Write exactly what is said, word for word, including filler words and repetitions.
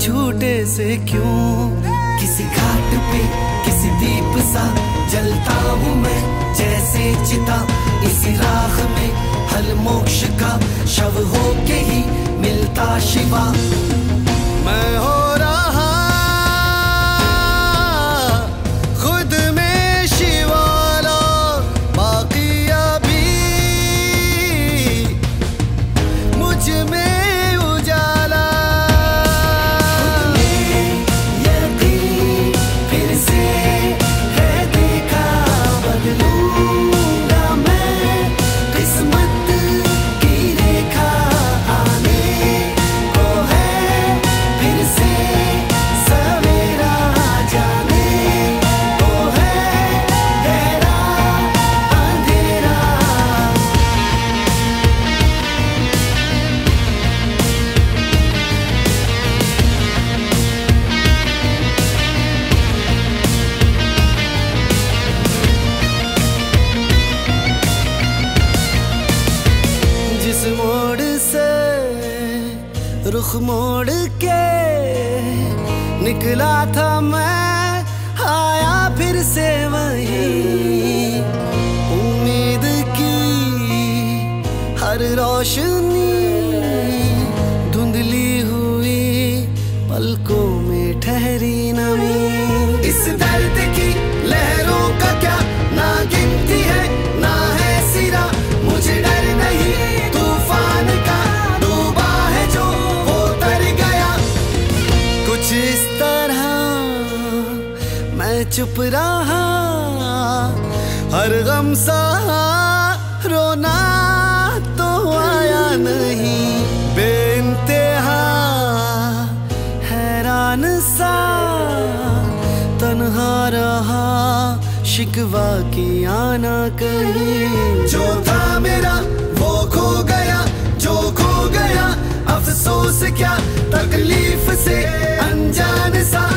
झूठे से क्यों, किसी घाट पे किसी दीप सा जलता हूँ मैं जैसे चिता, इसी राह में हल मोक्ष का शव होके ही मिलता शिवा। मैं हो रहा खुद में शिवाला, बाकी अभी मुझ में मोड़ से रुख मोड़ के निकला था मैं, आया फिर से वही उम्मीद की हर रोशनी धुंधली हुई पलकों में ठहरी नमी। इस दर्द की लहरों का क्या ना गिनती है ना है सिरा, मुझे डर नहीं जिस तरह मैं चुप रहा, हर गम सहा, रोना तो आया नहीं, बेइंतहा हैरान सा तन्हा रहा, शिकवा किया ना कहीं। जो था मेरा वो खो गया, जो खो गया अफसोस क्या, तकलीफ से अनजान सा